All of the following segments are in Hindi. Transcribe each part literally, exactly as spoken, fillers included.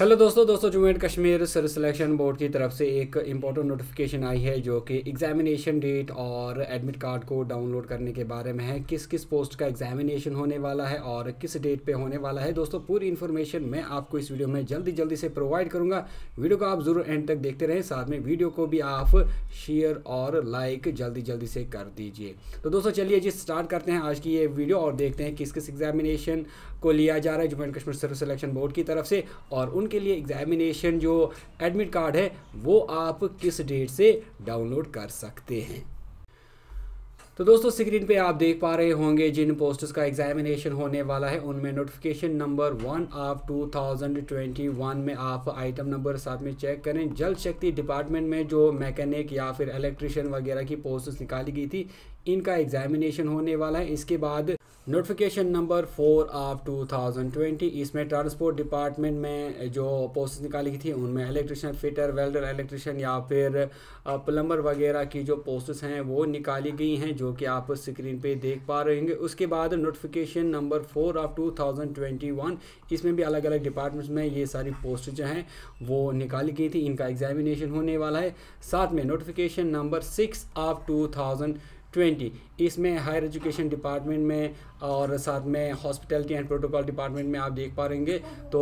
हेलो दोस्तों दोस्तों Jammu and Kashmir service selection board की तरफ से एक इम्पोर्टेंट नोटिफिकेशन आई है जो कि एग्जामिनेशन डेट और एडमिट कार्ड को डाउनलोड करने के बारे में है। किस किस पोस्ट का एग्जामिनेशन होने वाला है और किस डेट पे होने वाला है। दोस्तों पूरी इन्फॉर्मेशन मैं आपको इस वीडियो में जल्दी जल्दी से प्रोवाइड करूँगा। वीडियो को आप ज़रूर एंड तक देखते रहें, साथ में वीडियो को भी आप शेयर और लाइक जल्दी जल्दी से कर दीजिए। तो दोस्तों चलिए जी स्टार्ट करते हैं आज की ये वीडियो और देखते हैं किस किस एग्जामिनेशन को लिया जा रहा है Jammu and Kashmir service selection board की तरफ से, और उनके लिए एग्जामिनेशन जो एडमिट कार्ड है वो आप किस डेट से डाउनलोड कर सकते हैं। तो दोस्तों स्क्रीन पे आप देख पा रहे होंगे जिन पोस्ट्स का एग्जामिनेशन होने वाला है उनमें notification number one of two thousand twenty one में आप आइटम नंबर साथ में चेक करें। जल शक्ति डिपार्टमेंट में जो मैकेनिक या फिर इलेक्ट्रिशियन वगैरह की पोस्ट्स निकाली गई थी इनका एग्जामिनेशन होने वाला है। इसके बाद notification number four of two thousand twenty, इसमें ट्रांसपोर्ट डिपार्टमेंट में जो पोस्ट निकाली गई थी उनमें इलेक्ट्रिशियन, फिटर, वेल्डर, इलेक्ट्रिशियन या फिर प्लम्बर वगैरह की जो पोस्ट्स हैं वो निकाली गई हैं जो कि आप स्क्रीन पे देख पा रहे होंगे। उसके बाद notification number four of two thousand twenty one, इसमें भी अलग अलग डिपार्टमेंट्स में ये सारी पोस्ट जो हैं वो निकाली गई थी, इनका एग्जामिनेशन होने वाला है। साथ में notification number six of two thousand twenty, इसमें हायर एजुकेशन डिपार्टमेंट में और साथ में हॉस्पिटैलिटी एंड प्रोटोकॉल डिपार्टमेंट में आप देख पा रहेंगे तो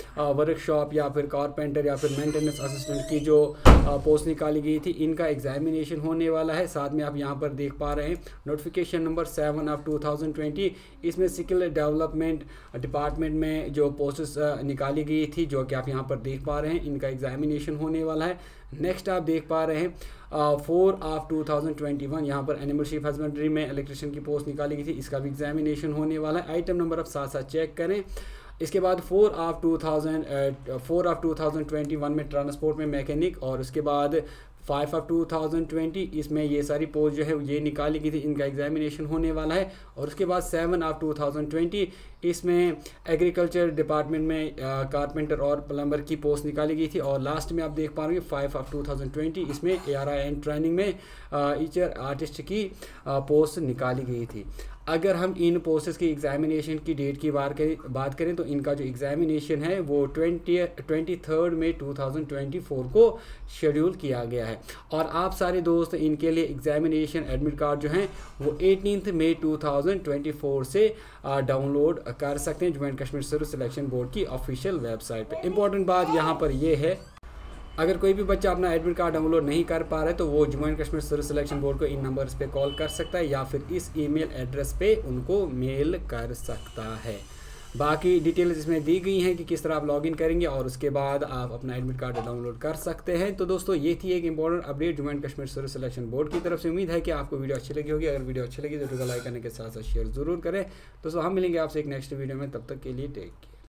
वर्कशॉप या फिर कारपेंटर या फिर मेंटेनेंस असिस्टेंट की जो पोस्ट निकाली गई थी इनका एग्जामिनेशन होने वाला है। साथ में आप यहाँ पर देख पा रहे हैं notification number seven of two thousand twenty, इसमें स्किल डेवलपमेंट डिपार्टमेंट में जो पोस्ट्स निकाली गई थी जो कि आप यहाँ पर देख पा रहे हैं इनका एग्जामिनेशन होने वाला है। नेक्स्ट आप देख पा रहे हैं four of two thousand twenty one, यहाँ पर एनिमल शीप हस्बेंड्री में इलेक्ट्रिशियन की पोस्ट निकाली गई थी, इसका भी एग्जामिनेशन होने वाला है। आइटम नंबर आप साथ साथ चेक करें। इसके बाद four of two thousand four of two thousand twenty one में ट्रांसपोर्ट में मैकेनिक, और उसके बाद five of two thousand twenty इसमें ये सारी पोस्ट जो है ये निकाली गई थी, इनका एग्जामिनेशन होने वाला है। और उसके बाद seven of two thousand twenty इसमें एग्रीकल्चर डिपार्टमेंट में कारपेंटर और प्लम्बर की पोस्ट निकाली गई थी। और लास्ट में आप देख पा रहे हैं five of two thousand twenty इसमें A R I and training में टीचर आर्टिस्ट की पोस्ट निकाली गई थी। अगर हम इन पोस्ट्स की एग्जामिनेशन की डेट की बात करें बात करें तो इनका जो एग्जामिनेशन है वो ट्वेंटी ट्वेंटी थर्ड में टू थाउजेंड ट्वेंटी फोर को शेड्यूल किया गया है। और आप सारे दोस्त इनके लिए एग्जामिनेशन एडमिट कार्ड जो हैं वो eighteenth May two thousand twenty four से डाउनलोड कर सकते हैं Jammu and Kashmir service selection board की ऑफिशियल वेबसाइट पे। इंपॉर्टेंट बात यहाँ पर ये है, अगर कोई भी बच्चा अपना एडमिट कार्ड डाउनलोड नहीं कर पा रहा है तो वो Jammu and Kashmir service selection board को इन नंबर्स पे कॉल कर सकता है या फिर इस ईमेल एड्रेस पे उनको मेल कर सकता है। बाकी डिटेल्स इसमें दी गई हैं कि किस तरह आप लॉगिन करेंगे और उसके बाद आप अपना एडमिट कार्ड डाउनलोड कर सकते हैं। तो दोस्तों ये थी एक important update Jammu and Kashmir service selection board की तरफ से। उम्मीद है कि आपको वीडियो अच्छी लगी होगी। अगर वीडियो अच्छी लगी तो वीडियो को लाइक करने के साथ साथ शेयर जरूर करें। दोस्तों हम मिलेंगे आपसे एक नेक्स्ट वीडियो में, तब तक के लिए टेक केयर।